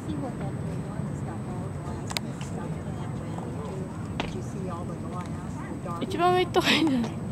see what that new one has got all glass and stuff in it around it too? Did you see all the glass, the dark? 一番上行った方がいいんじゃない？